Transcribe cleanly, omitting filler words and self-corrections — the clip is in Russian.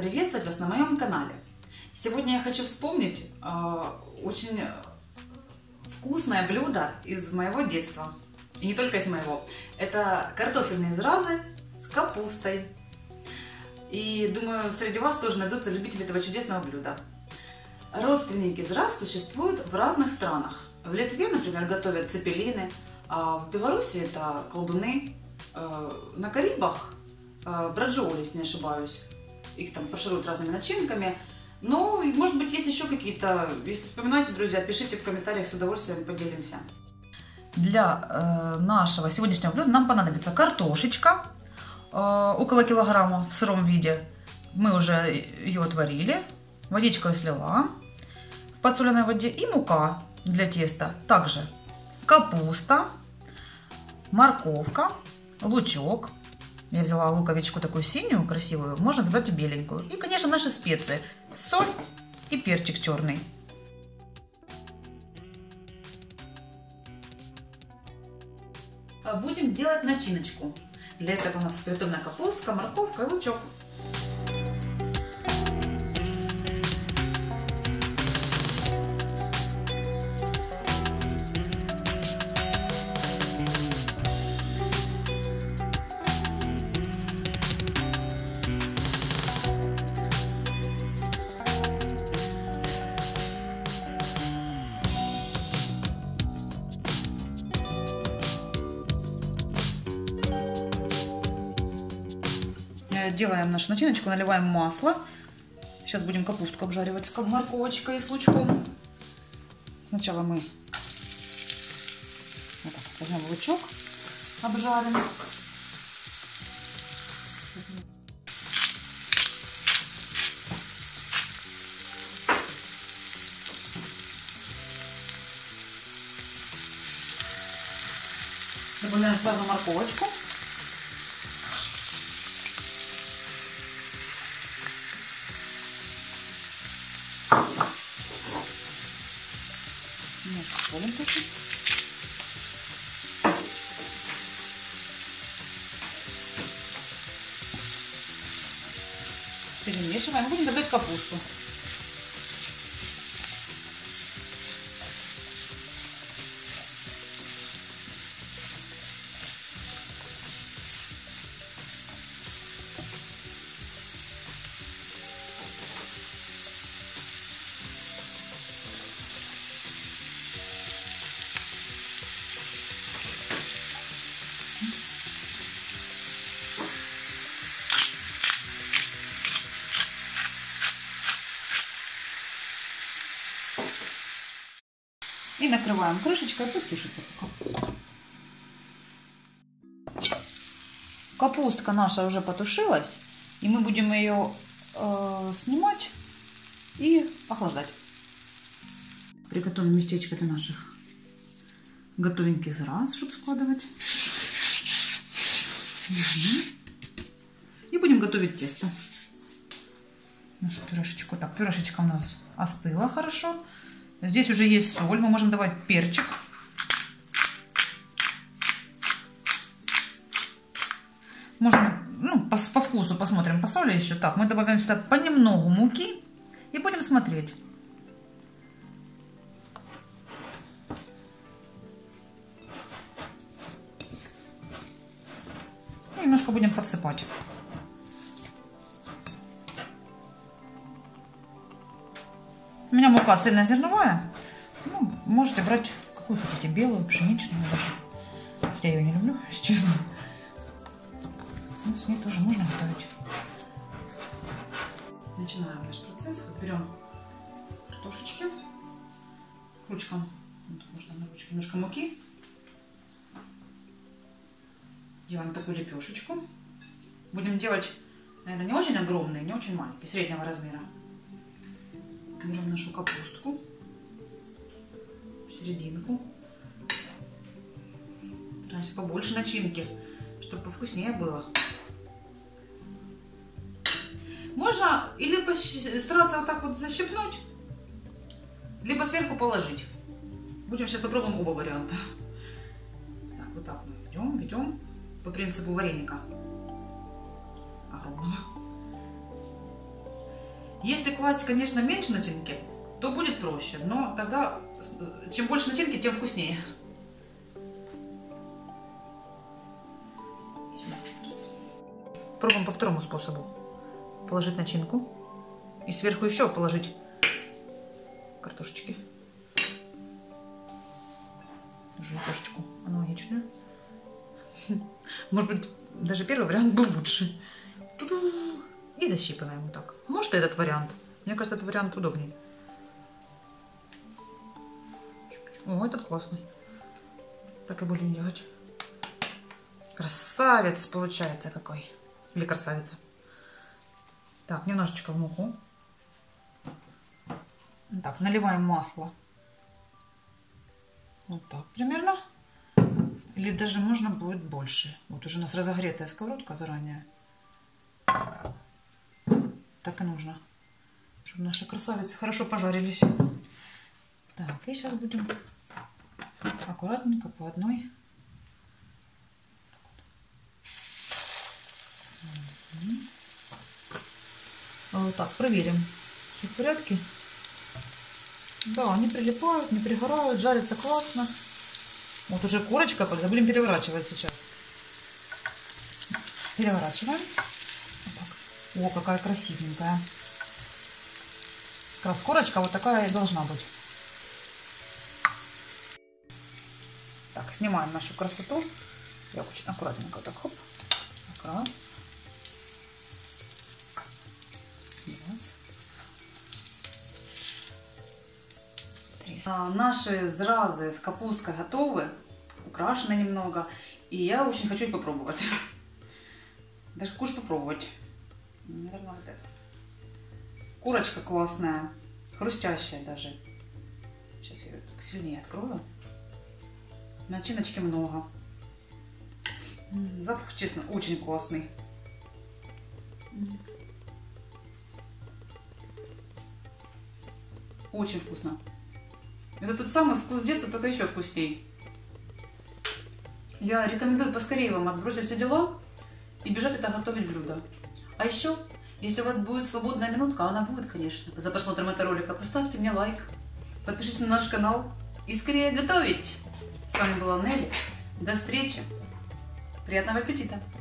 приветствовать вас на моем канале. Сегодня я хочу вспомнить очень вкусное блюдо из моего детства. И не только из моего. Это картофельные зразы с капустой. И думаю, среди вас тоже найдутся любители этого чудесного блюда. Родственники зраз существуют в разных странах. В Литве, например, готовят цепелины, а в Беларуси это колдуны. На Карибах браджоули, если не ошибаюсь. Их там фаршируют разными начинками. Но, может быть, есть еще какие-то. Если вспоминаете, друзья, пишите в комментариях, с удовольствием поделимся. Для нашего сегодняшнего блюда нам понадобится картошечка, около килограмма в сыром виде. Мы уже ее отварили, водичку слила в подсоленной воде, и мука для теста. Также капуста, морковка, лучок. Я взяла луковичку такую синюю, красивую, можно брать и беленькую. И, конечно, наши специи. Соль и перчик черный. Будем делать начиночку. Для этого у нас приготовлена капустка, морковка и лучок. Делаем нашу начиночку, наливаем масло. Сейчас будем капустку обжаривать с морковочкой и с лучком. Сначала мы вот так возьмем лучок, обжарим. Добавляем сразу морковочку. Перемешиваем. Будем добавлять капусту. И накрываем крышечкой, пусть тушится пока. Капустка наша уже потушилась, и мы будем ее снимать и охлаждать. Приготовим местечко для наших готовеньких зраз, чтобы складывать. И будем готовить тесто. Нашу пюрешечку. Так, пюрешечка у нас остыла хорошо. Здесь уже есть соль, мы можем добавить перчик. Можно, по вкусу посмотрим, по соли еще. Так, мы добавляем сюда понемногу муки и будем смотреть. И немножко будем подсыпать. У меня мука цельнозерновая. Можете брать какую хотите, белую, пшеничную даже. Хотя я ее не люблю, если честно. Но с ней тоже можно готовить. Начинаем наш процесс. Вот берем картошечки. К ручкам, вот, можно на ручке немножко муки. Делаем такую лепешечку. Будем делать, наверное, не очень огромные, не очень маленькие, среднего размера. Берем нашу капустку в серединку. Стараемся побольше начинки, чтобы повкуснее было. Можно или стараться вот так вот защипнуть, либо сверху положить. Будем сейчас попробуем оба варианта. Так, вот так мы ведем по принципу вареника огромного. Если класть, конечно, меньше начинки, то будет проще. Но тогда, чем больше начинки, тем вкуснее. Пробуем по второму способу. Положить начинку. И сверху еще положить картошечки. Даже картошечку аналогичную. Может быть, даже первый вариант был лучше. И защипываем вот так. Может, и этот вариант. Мне кажется, этот вариант удобнее. О, этот классный. Так и будем делать. Красавец получается какой. Или красавица. Так, немножечко в муку. Так, наливаем масло. Вот так примерно. Или даже можно будет больше. Вот уже у нас разогретая сковородка заранее. Так и нужно. Чтобы наши красавицы хорошо пожарились. Так, и сейчас будем аккуратненько по одной. Вот так, проверим. Все в порядке? Да, они прилипают, не пригорают, жарятся классно. Вот уже корочка, будем переворачивать сейчас. Переворачиваем. Вот так. О, какая красивенькая. Как раз корочка вот такая и должна быть. Так, снимаем нашу красоту. Я очень аккуратненько вот так, хоп. Так, раз. Раз. Три. Наши зразы с капусткой готовы. Украшены немного. И я очень хочу их попробовать. Даже кушать попробовать. Наверное, вот это. Курочка классная. Хрустящая даже. Сейчас я ее так сильнее открою. Начиночки много. Запах, честно, очень классный. Очень вкусно. Это тот самый вкус детства, только еще вкусней. Я рекомендую поскорее вам отбросить все дела и бежать это готовить блюдо. А еще, если у вас будет свободная минутка, она будет, конечно, за просмотром этого ролика, поставьте мне лайк, подпишитесь на наш канал и скорее готовить. С вами была Нелли. До встречи. Приятного аппетита!